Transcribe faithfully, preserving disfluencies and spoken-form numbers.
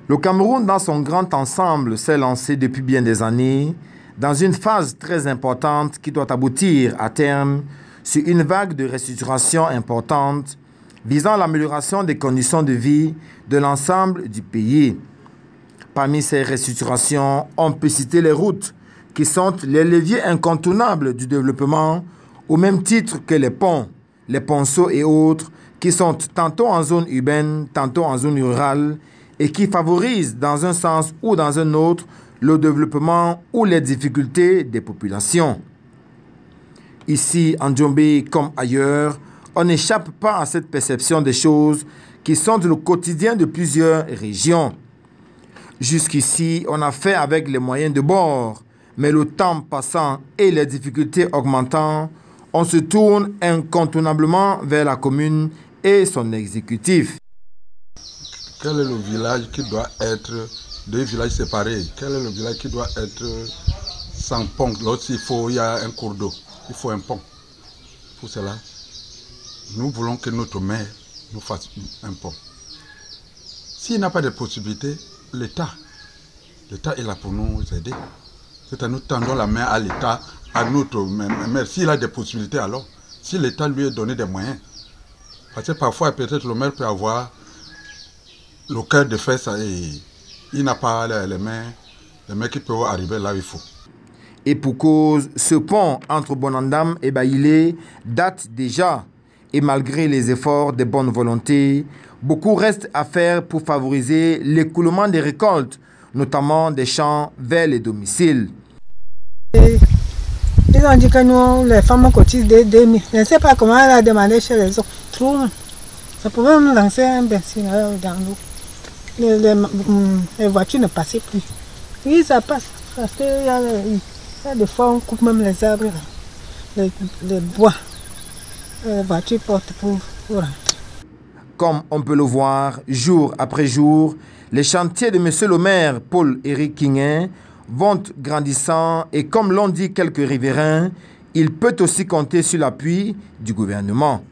Le Cameroun, dans son grand ensemble, s'est lancé depuis bien des années dans une phase très importante qui doit aboutir à terme sur une vague de restructuration importante visant l'amélioration des conditions de vie de l'ensemble du pays. Parmi ces restructurations, on peut citer les routes, qui sont les leviers incontournables du développement, au même titre que les ponts, les ponceaux et autres, qui sont tantôt en zone urbaine, tantôt en zone rurale, et qui favorisent dans un sens ou dans un autre le développement ou les difficultés des populations. Ici, en Djombe comme ailleurs, on n'échappe pas à cette perception des choses qui sont le quotidien de plusieurs régions. Jusqu'ici, on a fait avec les moyens de bord, mais le temps passant et les difficultés augmentant, on se tourne incontournablement vers la commune et son exécutif. Quel est le village qui doit être deux villages séparés? Quel est le village qui doit être sans pont? Lorsqu'il faut, il y a un cours d'eau, il faut un pont. Pour cela, nous voulons que notre maire nous fasse un pont. S'il n'a pas de possibilité, l'État, l'État est là pour nous aider. C'est-à-dire nous tendons la main à l'État, à notre maire. S'il a des possibilités alors, si l'État lui a donné des moyens. Parce que parfois, peut-être le maire peut avoir le cœur de faire ça et il n'a pas les mains, les mains qui peuvent arriver là où il faut. Et pour cause, ce pont entre Bonandam et Baïlé date déjà. Et malgré les efforts de bonne volonté, beaucoup reste à faire pour favoriser l'écoulement des récoltes, notamment des champs vers les domiciles. Ils ont dit que nous, les femmes cotisent des deux mille. Je ne sais pas comment elle a demandé chez les autres. Trop. Ça pouvait nous lancer un bain dans l'eau. Les, les, les voitures ne passaient plus. Oui, ça passe. Parce qu'il y a, il y a des fois, on coupe même les arbres, les, les bois. Les voitures portent pour, pour rentrer. Comme on peut le voir, jour après jour, les chantiers de M. le maire Paul-Éric Kingin vont grandissant et comme l'ont dit quelques riverains, il peut aussi compter sur l'appui du gouvernement.